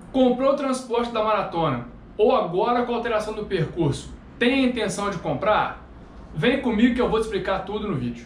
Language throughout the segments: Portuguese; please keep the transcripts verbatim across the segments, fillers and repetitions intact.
Comprou o transporte da maratona ou agora com a alteração do percurso, tem a intenção de comprar? Vem comigo que eu vou te explicar tudo no vídeo.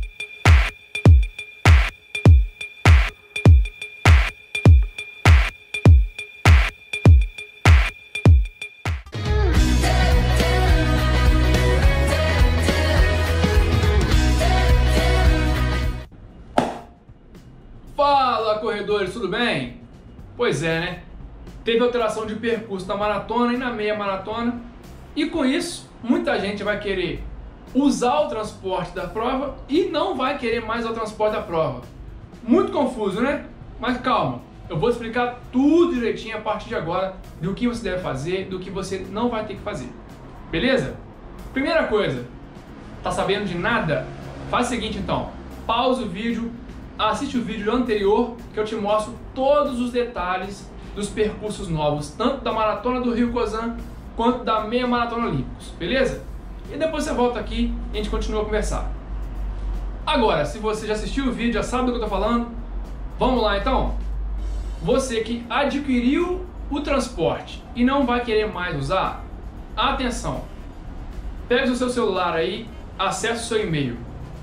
Fala, corredores, tudo bem? Pois é, né? Teve alteração de percurso na maratona e na meia maratona, e com isso, muita gente vai querer usar o transporte da prova e não vai querer mais o transporte da prova. Muito confuso, né? Mas calma, eu vou explicar tudo direitinho a partir de agora do que você deve fazer, do que você não vai ter que fazer. Beleza? Primeira coisa, tá sabendo de nada? Faz o seguinte então, pausa o vídeo, assiste o vídeo anterior que eu te mostro todos os detalhes dos percursos novos, tanto da Maratona do Rio Cozan quanto da Meia Maratona Olímpicos, beleza? E depois você volta aqui e a gente continua a conversar. Agora, se você já assistiu o vídeo, já sabe do que eu estou falando, vamos lá então? Você que adquiriu o transporte e não vai querer mais usar, atenção! Pega o seu celular aí, acesse o seu e-mail.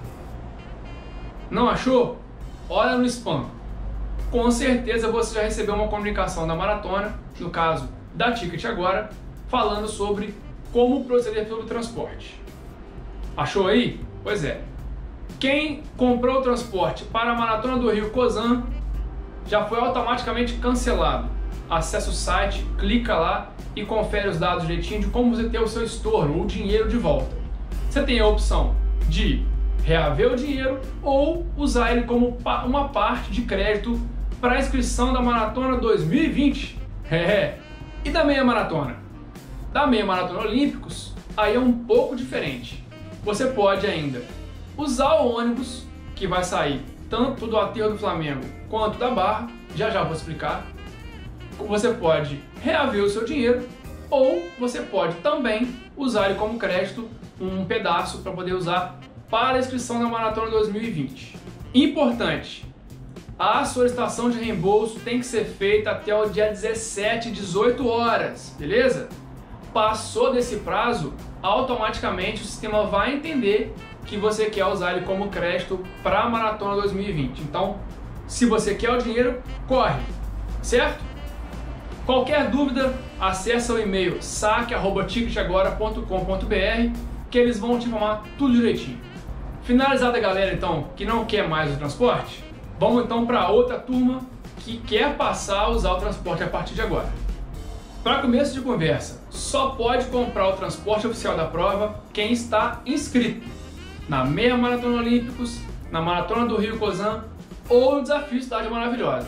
Não achou? Olha no spam. Com certeza você já recebeu uma comunicação da maratona, no caso da Ticket Agora, falando sobre como proceder sobre o transporte. Achou aí? Pois é. Quem comprou o transporte para a Maratona do Rio Cozan já foi automaticamente cancelado. Acesse o site, clica lá e confere os dados direitinho de como você ter o seu estorno, o dinheiro de volta. Você tem a opção de reaver o dinheiro ou usar ele como uma parte de crédito para a inscrição da Maratona dois mil e vinte. É. E da meia maratona? Da meia maratona Olímpicos, aí é um pouco diferente. Você pode ainda usar o ônibus que vai sair tanto do Aterro do Flamengo quanto da Barra, já já vou explicar. Você pode reaver o seu dinheiro ou você pode também usar ele como crédito, um pedaço para poder usar para a inscrição da Maratona dois mil e vinte. Importante, a solicitação de reembolso tem que ser feita até o dia dezessete, dezoito horas, beleza? Passou desse prazo, automaticamente o sistema vai entender que você quer usar ele como crédito para a Maratona dois mil e vinte. Então, se você quer o dinheiro, corre, certo? Qualquer dúvida, acessa o e-mail saque arroba ticket agora ponto com ponto br que eles vão te informar tudo direitinho. Finalizada a galera então que não quer mais o transporte, vamos então para outra turma que quer passar a usar o transporte a partir de agora. Para começo de conversa, só pode comprar o transporte oficial da prova quem está inscrito na Meia Maratona Olímpicos, na Maratona do Rio Cozan ou no Desafio Cidade Maravilhosa.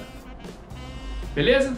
Beleza?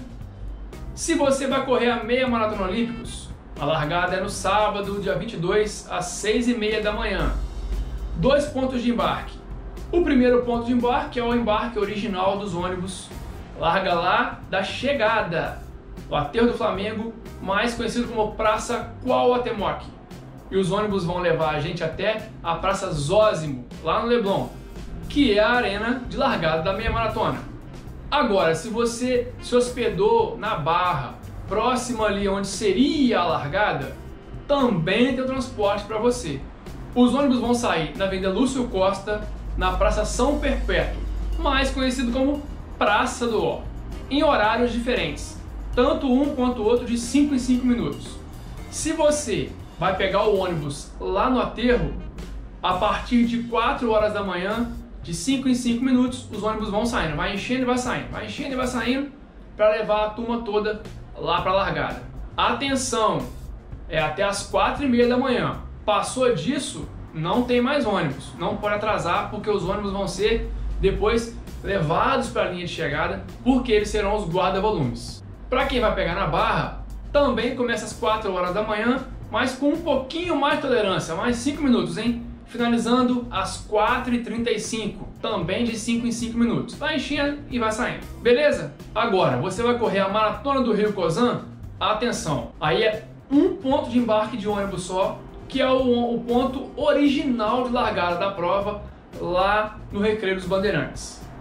Se você vai correr a Meia Maratona Olímpicos, a largada é no sábado, dia vinte e dois, às seis e meia da manhã. Dois pontos de embarque. O primeiro ponto de embarque é o embarque original dos ônibus. Larga lá da chegada, o Aterro do Flamengo, mais conhecido como Praça Cuauhtémoc. E os ônibus vão levar a gente até a Praça Zósimo, lá no Leblon, que é a arena de largada da meia maratona. Agora, se você se hospedou na Barra, próximo ali onde seria a largada, também tem o transporte para você. Os ônibus vão sair na Avenida Lúcio Costa, na Praça São Perpétuo, mais conhecido como Praça do Ó, em horários diferentes, tanto um quanto o outro de cinco em cinco minutos. Se você vai pegar o ônibus lá no aterro, a partir de quatro horas da manhã, de cinco em cinco minutos, os ônibus vão saindo, vai enchendo e vai saindo, vai enchendo e vai saindo, para levar a turma toda lá para a largada. Atenção, é até as quatro e meia da manhã. Passou disso, não tem mais ônibus, não pode atrasar, porque os ônibus vão ser depois levados para a linha de chegada, porque eles serão os guarda-volumes. Para quem vai pegar na Barra, também começa às quatro horas da manhã, mas com um pouquinho mais de tolerância, mais cinco minutos, hein? Finalizando às quatro e trinta e cinco, também de cinco em cinco minutos. Vai enchendo e vai saindo, beleza? Agora, você vai correr a Maratona do Rio Cozan, atenção, aí é um ponto de embarque de ônibus só, que é o, o ponto original de largada da prova, lá no Recreio dos Bandeirantes.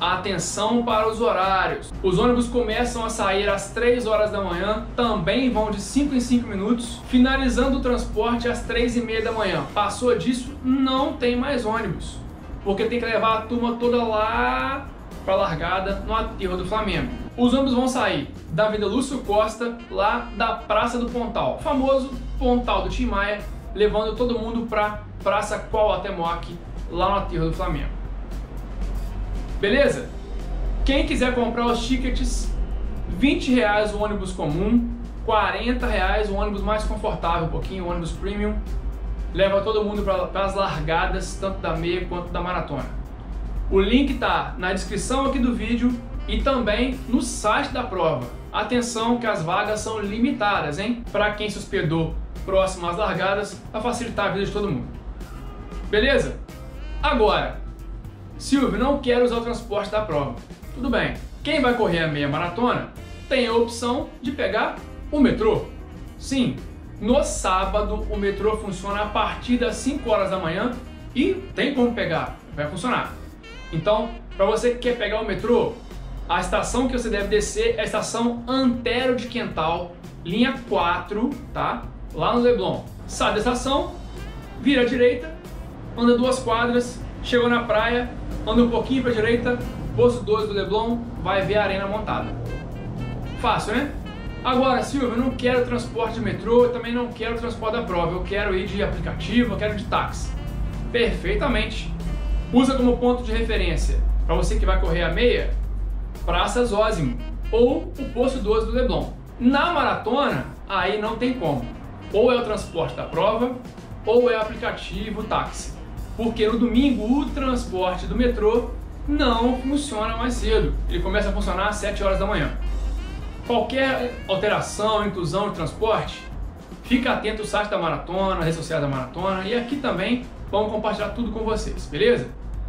Atenção para os horários. Os ônibus começam a sair às três horas da manhã, também vão de cinco em cinco minutos, finalizando o transporte às três e meia da manhã. Passou disso, não tem mais ônibus, porque tem que levar a turma toda lá para a largada no aterro do Flamengo. Os ônibus vão sair da Avenida Lúcio Costa, lá da Praça do Pontal, famoso Pontal do Tim Maia, levando todo mundo para Praça Cuauhtémoc, lá no aterro do Flamengo. Beleza? Quem quiser comprar os tickets, vinte reais o ônibus comum, quarenta reais o ônibus mais confortável, um pouquinho, o ônibus premium, leva todo mundo para as largadas, tanto da meia quanto da maratona. O link tá na descrição aqui do vídeo e também no site da prova. Atenção que as vagas são limitadas, hein? Para quem se hospedou próximo às largadas, para facilitar a vida de todo mundo. Beleza? Agora, Silvio, não quero usar o transporte da prova. Tudo bem. Quem vai correr a meia maratona tem a opção de pegar o metrô. Sim, no sábado o metrô funciona a partir das cinco horas da manhã e tem como pegar, vai funcionar. Então, para você que quer pegar o metrô, a estação que você deve descer é a estação Antero de Quental, linha quatro, tá? Lá no Leblon. Sai da estação, vira à direita, anda duas quadras, chegou na praia, anda um pouquinho para a direita, posto dois do Leblon, vai ver a arena montada. Fácil, né? Agora, Silvio, eu não quero transporte de metrô, eu também não quero transporte da prova, eu quero ir de aplicativo, eu quero ir de táxi. Perfeitamente. Usa como ponto de referência, para você que vai correr a meia, Praça Zósimo ou o posto dois do Leblon. Na maratona, aí não tem como. Ou é o transporte da prova, ou é o aplicativo táxi. Porque no domingo o transporte do metrô não funciona mais cedo. Ele começa a funcionar às sete horas da manhã. Qualquer alteração, inclusão de transporte, fica atento ao site da maratona, redes sociais da maratona, e aqui também vamos compartilhar tudo com vocês, beleza?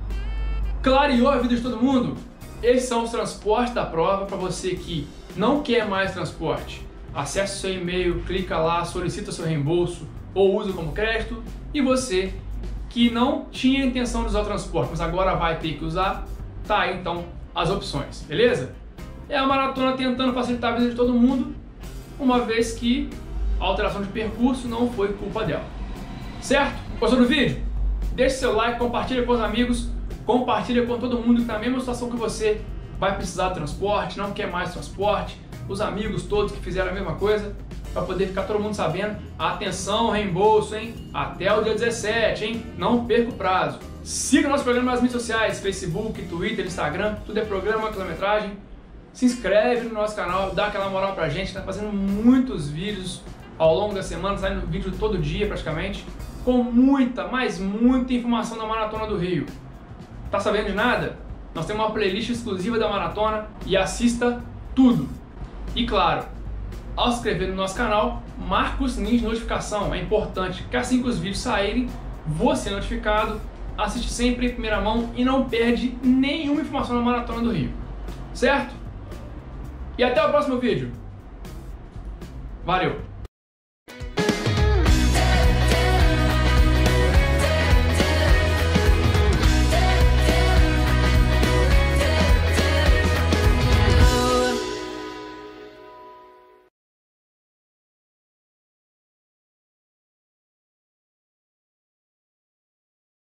Clareou a vida de todo mundo? Esses são os transportes da prova. Para você que não quer mais transporte, acesse seu e-mail, clica lá, solicita seu reembolso ou usa como crédito. E você que não tinha intenção de usar o transporte, mas agora vai ter que usar, tá aí então as opções, beleza? É a maratona tentando facilitar a vida de todo mundo, uma vez que a alteração de percurso não foi culpa dela. Certo? Gostou do vídeo? Deixe seu like, compartilha com os amigos, compartilha com todo mundo que está na mesma situação que você, vai precisar de transporte, não quer mais transporte, os amigos todos que fizeram a mesma coisa, para poder ficar todo mundo sabendo. Atenção, reembolso, hein? Até o dia dezessete, hein? Não perca o prazo. Siga o nosso programa nas mídias sociais, Facebook, Twitter, Instagram, tudo é programa quilometragem. Se inscreve no nosso canal, dá aquela moral pra gente, tá fazendo muitos vídeos ao longo da semana, saindo vídeo todo dia praticamente, com muita, mas muita informação da Maratona do Rio. Tá sabendo de nada? Nós temos uma playlist exclusiva da maratona e assista tudo. E claro, ao se inscrever no nosso canal, marca o sininho de notificação. É importante que assim que os vídeos saírem, você é notificado, assiste sempre em primeira mão e não perde nenhuma informação da Maratona do Rio. Certo? E até o próximo vídeo. Valeu!